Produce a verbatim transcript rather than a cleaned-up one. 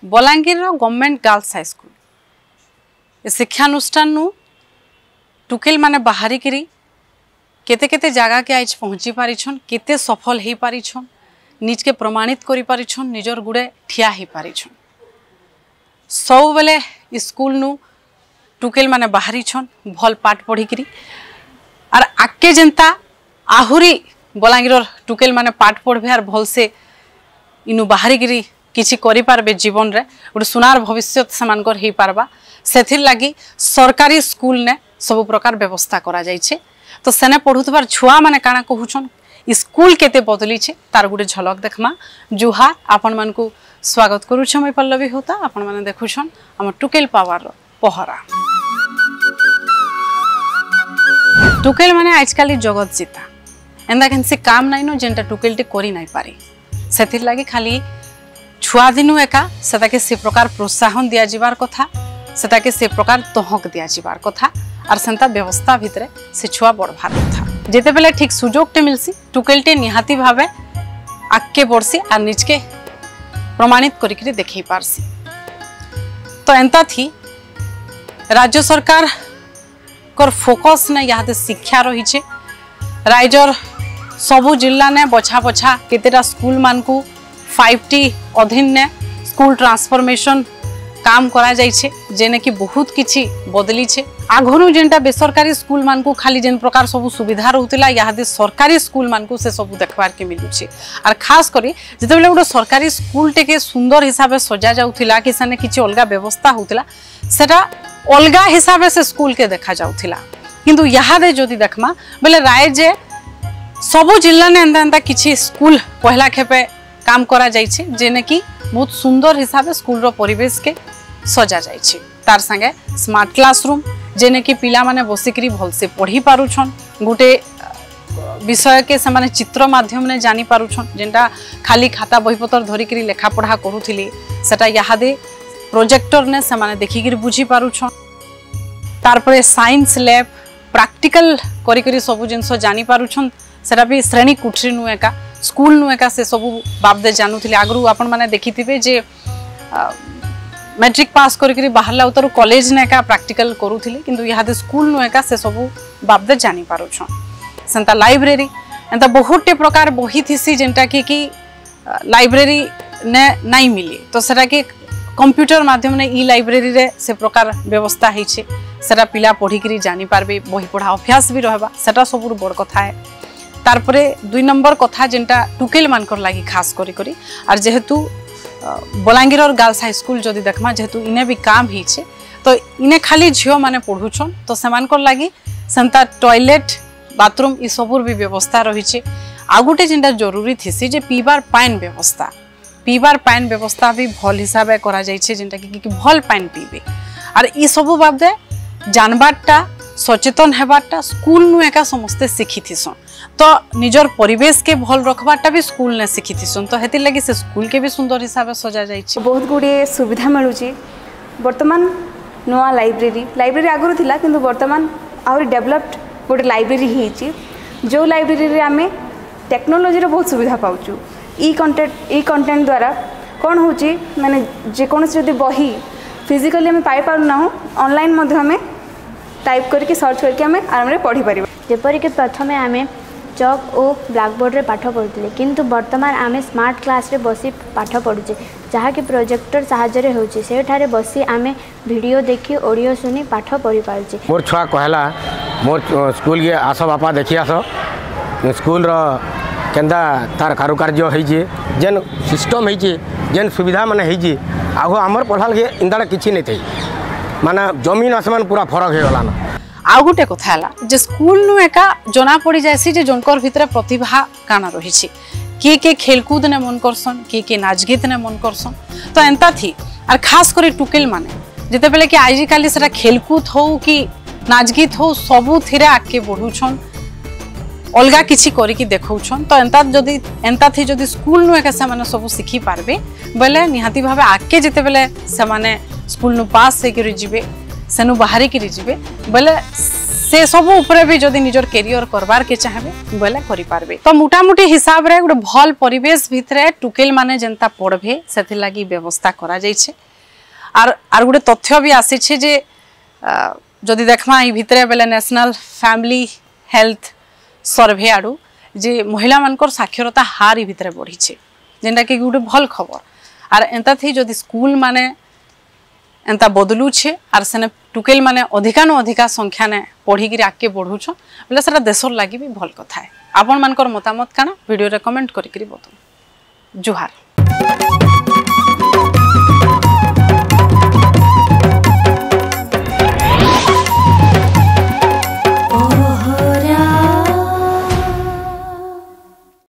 Balangir government girls high school शिक्षानुष्ठान नु टुकेल माने बाहरी करी केते केते जगह के आज पहुँची पारिछन केते सफल हो पारिछन निज के प्रमाणित करि पारिछन निजर गुड़े ठिया हो पारिछन सब बेले स्कूल नु टुकेल माने बाहरी छन भल पाठ पढ़ी करी आर आके जनता आहुरी बलांगीर टुकेल माने पाठ पढ़बे आर भल से इनु बाहरी करी किछि करि पारबे जीवन रे गोटे सुनार भविष्य समानकर हो पारबा सेथिर लागी सरकारी स्कूल ने सब प्रकार व्यवस्था करा जाइछे। तो सेने पढ़ुथबार छुआ माने काना कहूछन स्कूल केते बदली छे तार गुटे झलक देखमा। जुहार आपण मन को स्वागत करूछ मैं पल्लवी होता आपण माने देखुछन हम टुकेल पावर पहरा। टुकेल माने आजकल जगत जीता एंदा केनसी काम नाइ नो जेंटा टुकेल टे करि नाइ पारे सेथिर लागी खाली छुआ दिनु एका सेताके से प्रकार प्रोत्साहन दिया जिबार कथा सेताके से प्रकार तहक दिया जिबार कथा और सेंता व्यवस्था भितरे से छुआ बढ़वार कथा जेते बेले ठीक सुजोग टे मिलसी टुकेल टे निहाती भावे आगे बढ़सी और निज के प्रमाणित करिकरी देखै पारसी। तो एंता थी राज्य सरकार कर फोकस ने यहाँ शिक्षा रही है राइजर सबु जिला ने बछा बछा केतेटा स्कूल मान को फाइव टी अधीन ने स्कूल ट्रांसफॉर्मेशन काम करा जाइछे जेने कि बहुत किछि बदली छे। आघनु जेंटा बेसरकारी स्कूल मान को खाली जेन प्रकार सब सुविधा रहउतिला यादे सरकारी स्कूल मान को से सब देखबार के मिलुछे और खास करी जते बेले गोटे सरकारी स्कूल टेके सुंदर हिसाब से सजा जाउथिला कि सने किछि अलगा व्यवस्था होतिला सेटा अलगा हिसाब से स्कूल के देखा जाउथिला किंतु यादे जदि देखमा बेले राय जे सबु जिल्ला ने एंदा एंदा किछि स्कूल पहला खेपे काम करा जाइछे जेने कि बहुत सुंदर हिसाब से स्कूल रो परिवेश के सजा जाइछे तार संगे स्मार्ट क्लासरूम जेने कि पिला माने बसिकरी भल से पढ़ी पारुछन गोटे विषय के समाने चित्र माध्यम ने जानी पारुछन जेंटा खाली खाता बहीपत्र धरिकरी लेखा पढ़ा करूथिली सेटा यादे प्रोजेक्टर ने समाने देखिकरी बुझी पारुछन तार परे साइंस लैब प्रैक्टिकल करी करी सब जिंस जानी पारुछन सेटा भी श्रेणी कुठरी नु एका स्कूल नु एका से सब बाबदे जानूथिले आगरू आपण माने देखिथिबे जे मैट्रिक पास करी बाहरला उतर कॉलेज ने एका प्रैक्टिकल करूथिले किंतु यादे स्कूल नु एका से सब बाबदे जानी पारुछन। सेंता लाइब्रेरी एंता बहुत टे प्रकार बही थिसी जेंटा कि कि लाइब्रेरी ने नाइ मिले तो सेटा कि कंप्यूटर माध्यम ने ई लाइब्रेरी रे से प्रकार व्यवस्था हेछे सेटा पिला पढ़ी करी जानी पारबे बही पढ़ा अभ्यास भी रहबा सेटा सबुर बड़ कथा है। तारपरे दुई नंबर कथा जेंटा टुकेल मानकर लागी खास करी करी और जेहेतु बलांगीर और गर्ल्स हाई स्कूल जदि देखमा जेहेतु इने भी काम हिचे तो इने खाली झियो माने पढ़ुछन तो सेमानकर लागी सेंता टॉयलेट बाथरूम ई सबुर भी व्यवस्था रहिछे। आ गुटे जेंटा जरूरी थिसी जे पीबार पानी व्यवस्था पीबार पानी व्यवस्था भी भल हिसाब करा जाइछे जेंटा कि, कि भल पानी पीबे और ई सबु बाबदे जानबारटा सचेतन हेबारटा स्कूल नु एका समस्ते शिखी थिसन तो निजर परिवेश के भल रखबाटा भी स्कूल ने शिखी थिसन तो हेति लगी से स्कूल के भी सुंदर हिसाब से सजा जाइछि। बहुत गुड़े सुविधा मिलुछि वर्तमान नवा लाइब्रेरी लाइब्रेरी आगुरु थिला किंतु वर्तमान आउरी डेवलप्ड गोटे लाइब्रेरी हिछि जो लाइब्रेरी रे आमे टेक्नोलॉजी रो बहुत सुविधा पाउछु ई कंटेंट ई कंटेंट द्वारा कोन होछि माने जे कोनोसी जदि बही फिजिकली हमें पाई पारु ना हो ऑनलाइन मध्ये हमें टाइप करके सर्च करके हमें आराम रे पढ़ी परिबा जेपरिक प्रथमे आमे चक और ब्लैकबोर्ड रे पाठ पढ़ुले किंतु वर्तमान आमे स्मार्ट क्लास रे बसी पाठ पढ़ुचे जहाँ कि प्रोजेक्टर साहाय्य होची से ठारे बसी आमे वीडियो देखी ऑडियो सुनी पाठ पढ़ी पारुचे। मोर छुआ कहला मोर स्कूल के आस बापा देखी आस स्कूल रो केंदा तार कारुकार्य होइजे जेन सिस्टम होइजे जेन सुविधा माने होइजे आगो हमर पढ़ाल के इंदाड़ा किछि नै थई माने जमीन आसमान पूरा फरक हो गला ना। आउ गुटे कथा हला जे स्कूल नु एका जना पड़ी जायसी जे जनकर भितरे प्रतिभा काना रहिछि के के खेलकूद ने मन करसन के के नाच गीत ने मन करसन तो एंता थी और खास करी टुकेल माने जेते बेले कि आजि काली सेरा खेलकूद हो कि नाच गीत हो सबु थिरे आके बढ़ुछन अलगा किछि करी कि देखौछन तो एंता जदी एंता थी जदी स्कूल नु एका से माने सब सिखी पारबे बेले निहाती भाबे आके जेते बेले से माने स्कूल नु पास से करी जिबे सेनु बाहरी करी जिबे बेले से सब उपरे भी जदि निजर कैरियर करबार के चाहबे बोले करि पारबे। तो मोटामोटी हिसाब रे गोटे भल परिवेश भितरे टुकेल माने जेंता पढ़बे सेथि लागि व्यवस्था करा जाय छे। आर आर गोटे तथ्य भी आसी छे जे जदि देखमा ई भितरे बेले नेशनल फैमिली हेल्थ सर्वे आडू जे महिला मानकर साक्षरता हार ई भितरे बढ़ी छे जेंटा कि गोटे भल खबर। आर एंता थी जदि स्कूल माने एंता बदलू छे आर सेने टुकेल माने अधिकानु अधिका संख्या ने पढ़ी कि आगे बढ़ू छ बोले सेटा देशर लागि भी भल कथा है। आपण मानकर मतामत काना वीडियो रे कमेंट करि करि बतो। जुहार।